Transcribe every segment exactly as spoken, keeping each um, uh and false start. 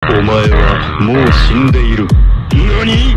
お前はもう死んでいる。何？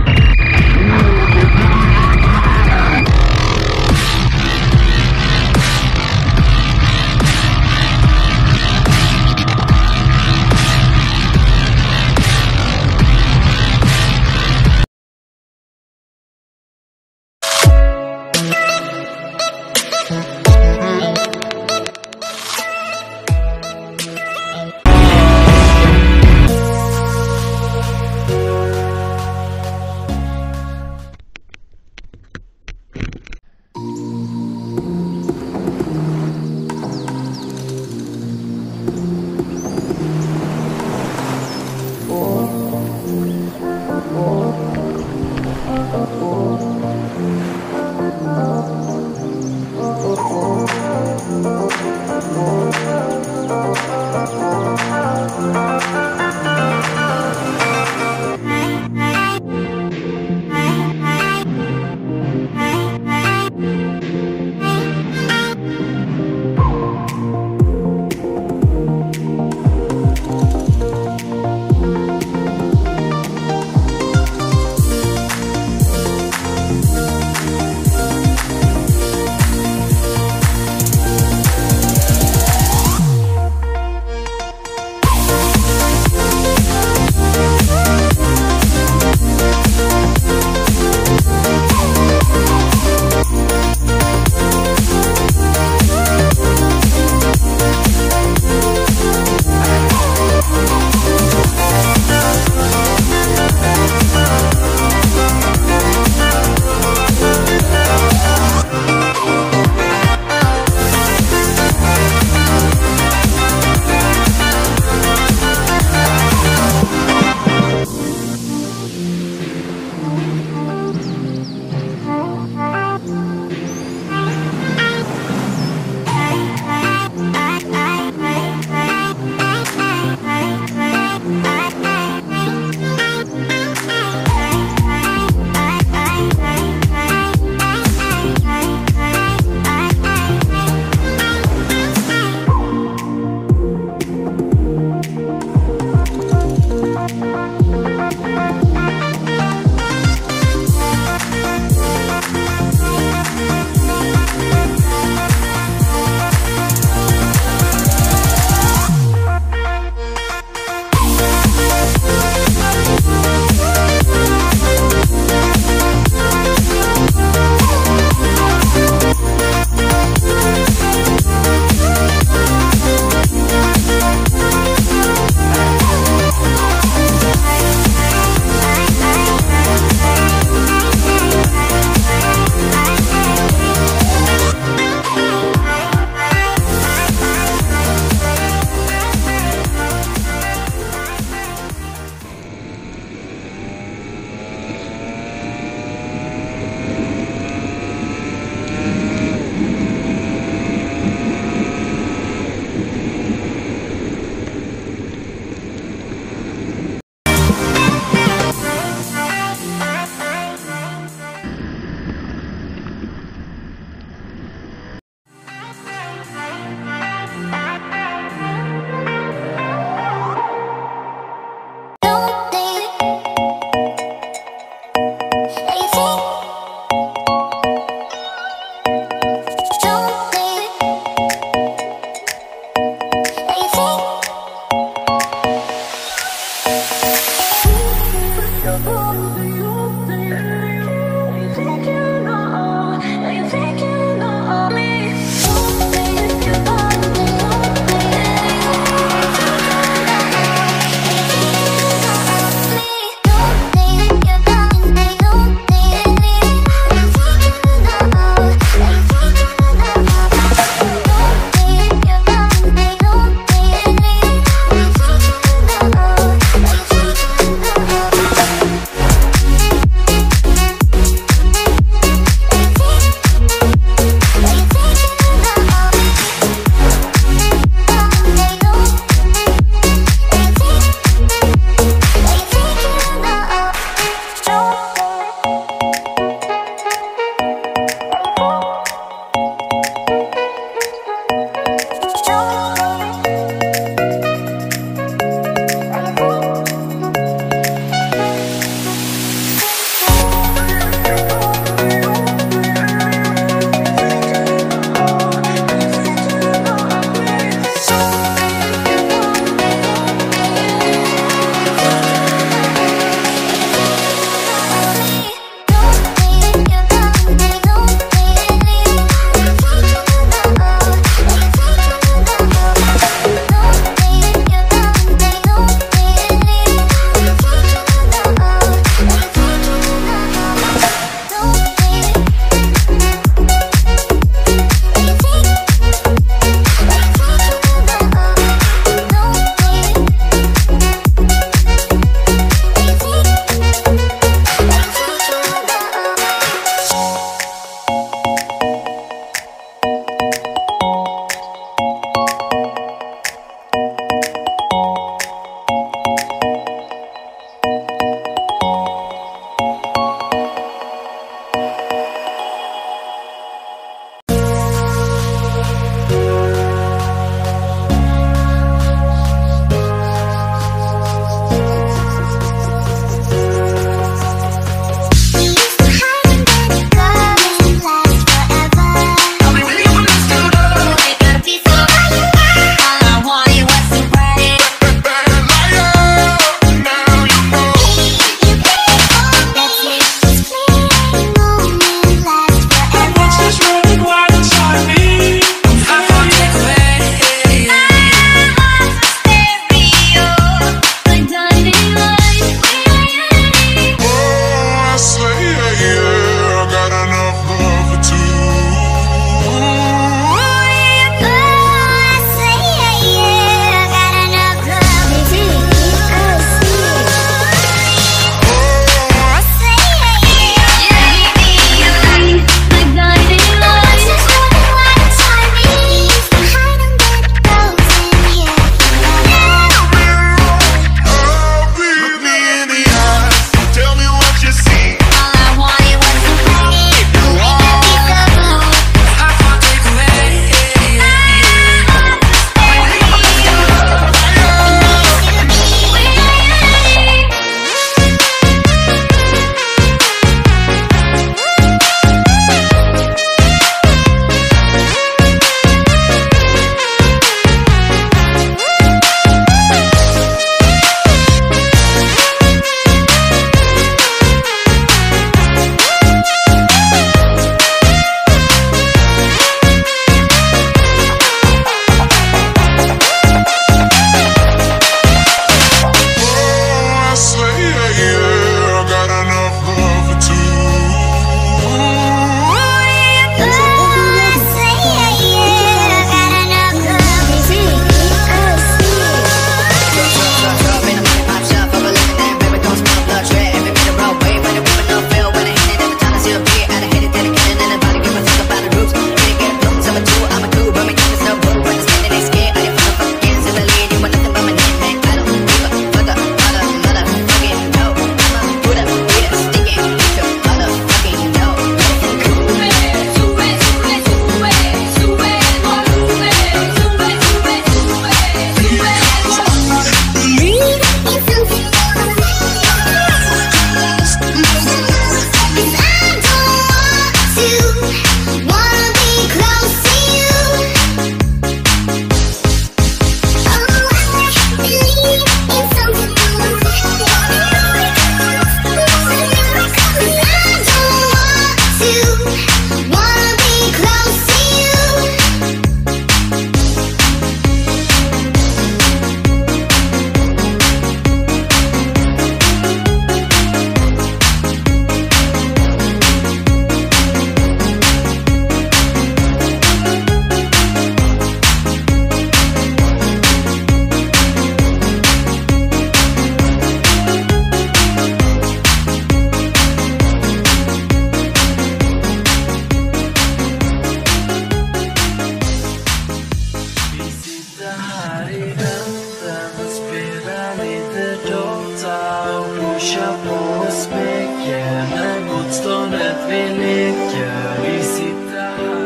ta och pusha på oss bäcken. När motståndet vi leker, vi sitter här.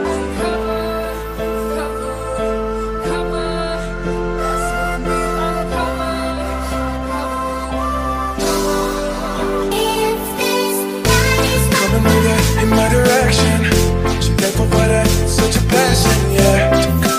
In my direction, so thankful for that, such a passion, yeah.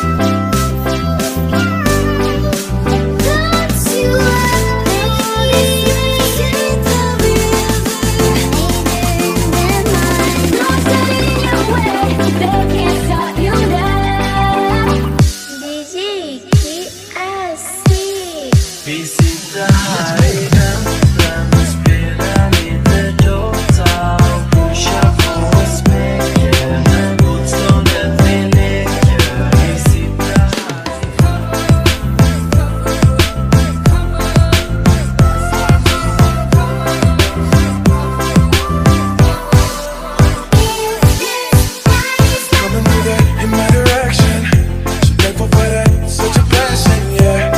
Don't you ever leave the river, no standing in your way, they can't stop you now. D J K A Y. Vi sitter här i väntan och spelar lite Dota och pushar på oss bäcken. När motståndet vi leker, vi sitter här. Coming with that in my direction, so thankful for that, such a passion, yeah.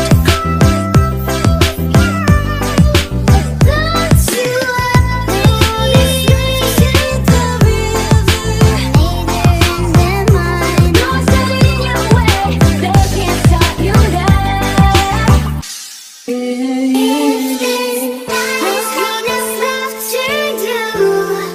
Don't you ever leave the river, neither mine, no standing in your way, they can't stop you now. If there's kindness left to do,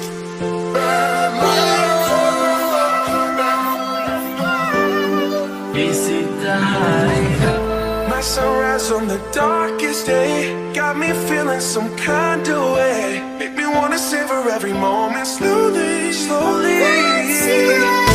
Vi sitter här i My sunrise on the darkest day got me feeling some kind of way. Make me wanna savor every moment slowly, slowly. don't you